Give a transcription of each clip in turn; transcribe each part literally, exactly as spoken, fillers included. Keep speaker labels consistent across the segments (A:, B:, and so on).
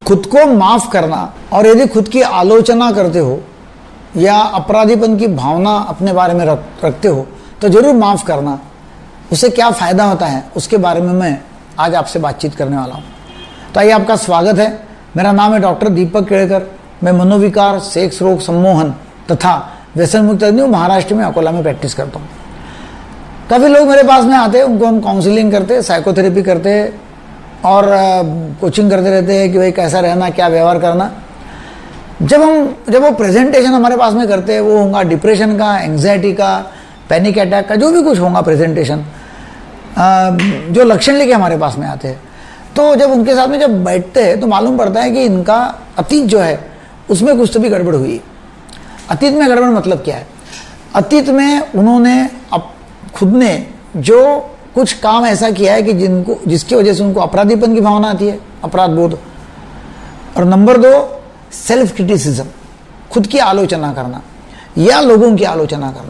A: खुद को माफ करना, और यदि खुद की आलोचना करते हो या अपराधीपन की भावना अपने बारे में रख, रखते हो तो जरूर माफ करना। उससे क्या फायदा होता है उसके बारे में मैं आज आपसे बातचीत करने वाला हूं। तो आइए, आपका स्वागत है। मेरा नाम है डॉक्टर दीपक केड़कर। मैं मनोविकार, सेक्स रोग सम्मोहन तथा व्यसन मुक्त तज्ञ महाराष्ट्र में अकोला में प्रैक्टिस करता हूँ। काफ़ी लोग मेरे पास में आते हैं, उनको हम काउंसलिंग करते हैं, साइकोथेरेपी करते हैं और कोचिंग करते रहते हैं कि भाई कैसा रहना, क्या व्यवहार करना। जब हम जब वो प्रेजेंटेशन हमारे पास में करते हैं, वो होगा डिप्रेशन का, एंग्जाइटी का, पैनिक अटैक का, जो भी कुछ होगा प्रेजेंटेशन, जो लक्षण लेके हमारे पास में आते हैं, तो जब उनके साथ में जब बैठते हैं तो मालूम पड़ता है कि इनका अतीत जो है उसमें कुछ तो भी गड़बड़ हुई। अतीत में गड़बड़ मतलब क्या है? अतीत में उन्होंने अब खुद ने जो कुछ काम ऐसा किया है कि जिनको जिसकी वजह से उनको अपराधीपन की भावना आती है, अपराध बोध। और नंबर दो, सेल्फ क्रिटिसिज्म, खुद की आलोचना करना या लोगों की आलोचना करना।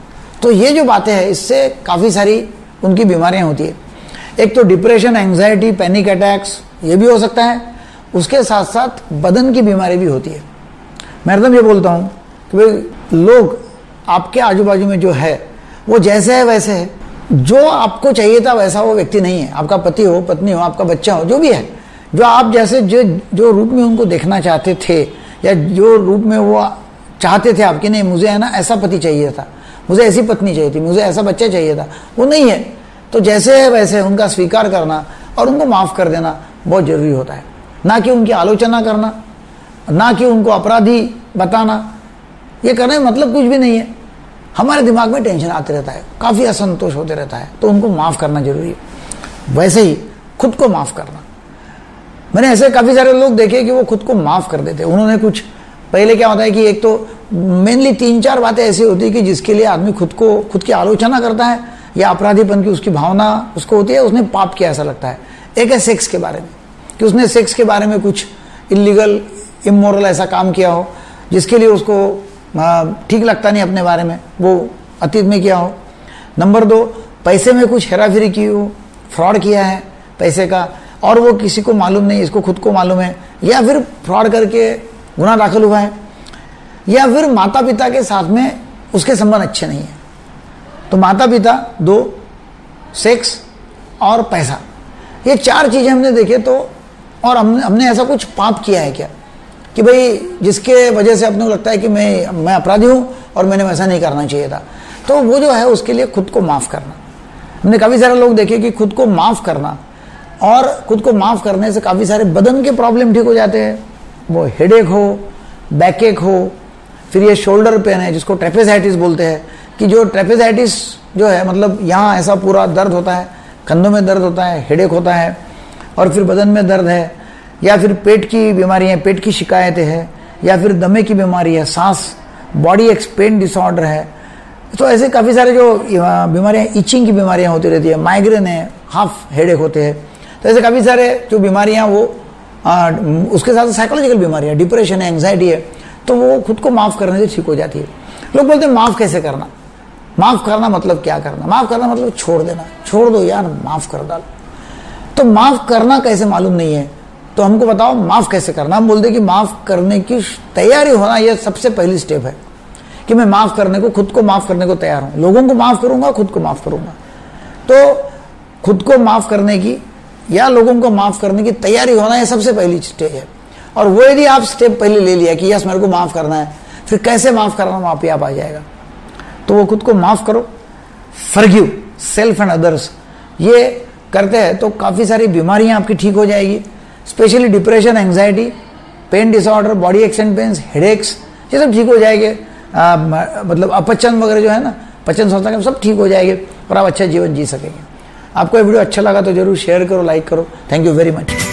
A: तो ये जो बातें हैं, इससे काफ़ी सारी उनकी बीमारियां होती है। एक तो डिप्रेशन, एंग्जाइटी, पैनिक अटैक्स, ये भी हो सकता है। उसके साथ साथ बदन की बीमारी भी होती है। मैं एकदम ये बोलता हूँ कि भाई लोग आपके आजू बाजू में जो है वो जैसे है वैसे है, जो आपको चाहिए था वैसा वो व्यक्ति नहीं है। आपका पति हो, पत्नी हो, आपका बच्चा हो, जो भी है, जो आप जैसे जो जो रूप में उनको देखना चाहते थे या जो रूप में वो चाहते थे आपके, नहीं मुझे है ना ऐसा पति चाहिए था, मुझे ऐसी पत्नी चाहिए थी, मुझे ऐसा बच्चा चाहिए था, वो नहीं है। तो जैसे है वैसे उनका स्वीकार करना और उनको माफ़ कर देना बहुत ज़रूरी होता है। ना कि उनकी आलोचना करना, ना कि उनको अपराधी बताना। ये करने में मतलब कुछ भी नहीं है। हमारे दिमाग में टेंशन आते रहता है, काफ़ी असंतोष होते रहता है, तो उनको माफ़ करना जरूरी है। वैसे ही खुद को माफ़ करना। मैंने ऐसे काफ़ी सारे लोग देखे कि वो खुद को माफ़ कर देते। उन्होंने कुछ पहले क्या होता है कि एक तो मेनली तीन चार बातें ऐसी होती है कि जिसके लिए आदमी खुद को खुद की आलोचना करता है या अपराधीपन की उसकी भावना उसको होती है, उसने पाप किया ऐसा लगता है। एक है सेक्स के बारे में, कि उसने सेक्स के बारे में कुछ इलीगल, इमोरल ऐसा काम किया हो जिसके लिए उसको ठीक लगता नहीं अपने बारे में, वो अतीत में किया हो। नंबर दो, पैसे में कुछ हेराफेरी की हो, फ्रॉड किया है पैसे का, और वो किसी को मालूम नहीं, इसको खुद को मालूम है, या फिर फ्रॉड करके गुनाह दाखिल हुआ है, या फिर माता पिता के साथ में उसके संबंध अच्छे नहीं है। तो माता पिता, दो, सेक्स और पैसा, ये चार चीज़ें हमने देखे। तो और हमने हमने ऐसा कुछ पाप किया है क्या कि भाई जिसके वजह से अपने को लगता है कि मैं मैं अपराधी हूँ और मैंने वैसा नहीं करना चाहिए था, तो वो जो है उसके लिए खुद को माफ़ करना। हमने काफ़ी सारे लोग देखे कि खुद को माफ़ करना, और खुद को माफ़ करने से काफ़ी सारे बदन के प्रॉब्लम ठीक हो जाते हैं। वो हेडेक हो, बैकएक हो, फिर ये शोल्डर पेन है जिसको ट्रेपेजाइटिस बोलते हैं, कि जो ट्रेपेजाइटिस जो है मतलब यहाँ ऐसा पूरा दर्द होता है, कंधों में दर्द होता है, हेडेक होता है, और फिर बदन में दर्द है, या फिर पेट की बीमारी है, पेट की शिकायतें हैं, या फिर दमे की बीमारी है, सांस, बॉडी एक्सपेन डिसऑर्डर है। तो ऐसे काफ़ी सारे जो बीमारियाँ, इचिंग की बीमारियाँ होती रहती है, माइग्रेन है, हाफ हेडेक होते हैं। तो ऐसे काफ़ी सारे जो बीमारियाँ वो आ, उसके साथ साइकोलॉजिकल बीमारियाँ, डिप्रेशन है, एंग्जाइटी है, तो वो खुद को माफ़ करने से ठीक हो जाती है। लोग बोलते हैं माफ़ कैसे करना? माफ़ करना मतलब क्या करना? माफ़ करना मतलब छोड़ देना, छोड़ दो यार, माफ़ कर डालो। तो माफ़ करना कैसे मालूम नहीं है, तो हमको बताओ माफ़ कैसे करना। हम बोलते कि माफ़ करने की तैयारी होना यह सबसे पहली स्टेप है, कि मैं माफ़ करने को, खुद को माफ़ करने को तैयार हूँ। लोगों को माफ़ करूँगा, खुद को माफ़ करूँगा। तो खुद को माफ़ करने की या लोगों को माफ़ करने की तैयारी होना यह सबसे पहली स्टेज है। और वो यदि आप स्टेप पहले ले लिया कि यस मेरे को माफ़ करना है, फिर कैसे माफ़ करना वहाँ पे आप आ जाएगा। तो वो खुद को माफ़ करो, फॉरगिव सेल्फ एंड अदर्स, ये करते हैं तो काफ़ी सारी बीमारियाँ आपकी ठीक हो जाएगी। Specially depression, anxiety, pain disorder, body aches and pains, headaches, ये सब ठीक हो जाएंगे। आ, मतलब अपचन वगैरह जो है ना, पचन संस्था के सब ठीक हो जाएंगे और आप अच्छा जीवन जी सकेंगे। आपको ये वीडियो अच्छा लगा तो जरूर शेयर करो, लाइक करो। Thank you very much.